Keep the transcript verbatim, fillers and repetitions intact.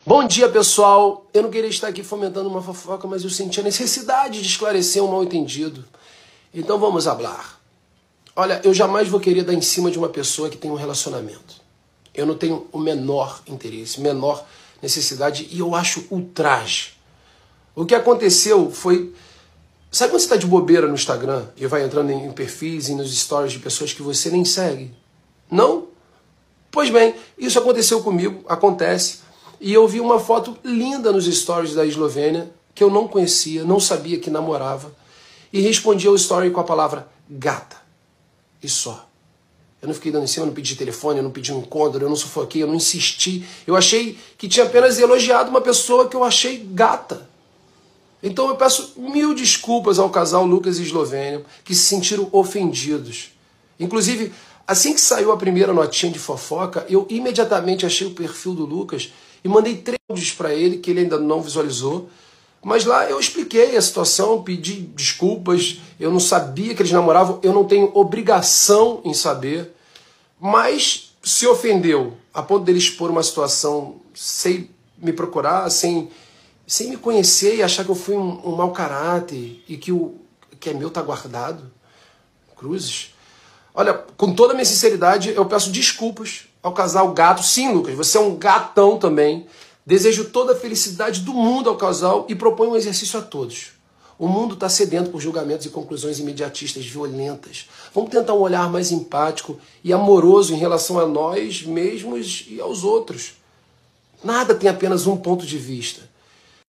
Bom dia, pessoal. Eu não queria estar aqui fomentando uma fofoca, mas eu senti a necessidade de esclarecer um mal-entendido. Então vamos falar. Olha, eu jamais vou querer dar em cima de uma pessoa que tem um relacionamento. Eu não tenho o menor interesse, menor necessidade, e eu acho ultraje. O que aconteceu foi... Sabe quando você está de bobeira no Instagram e vai entrando em perfis e nos stories de pessoas que você nem segue? Não? Pois bem, isso aconteceu comigo, acontece. E eu vi uma foto linda nos stories da Eslovênia, que eu não conhecia, não sabia que namorava, e respondi ao story com a palavra gata. E só. Eu não fiquei dando em cima, eu não pedi telefone, eu não pedi um encontro, eu não sufoquei, eu não insisti. Eu achei que tinha apenas elogiado uma pessoa que eu achei gata. Então eu peço mil desculpas ao casal Lucas e Eslovênia, que se sentiram ofendidos. Inclusive, assim que saiu a primeira notinha de fofoca, eu imediatamente achei o perfil do Lucas e mandei três áudios para ele, que ele ainda não visualizou. Mas lá eu expliquei a situação, pedi desculpas, eu não sabia que eles namoravam, eu não tenho obrigação em saber. Mas se ofendeu, a ponto dele expor uma situação sem me procurar, sem, sem me conhecer e achar que eu fui um, um mau caráter e que o que é meu tá guardado. Cruzes. Olha, com toda a minha sinceridade, eu peço desculpas ao casal gato. Sim, Lucas, você é um gatão também. Desejo toda a felicidade do mundo ao casal e proponho um exercício a todos. O mundo está sedento por julgamentos e conclusões imediatistas, violentas. Vamos tentar um olhar mais empático e amoroso em relação a nós mesmos e aos outros. Nada tem apenas um ponto de vista.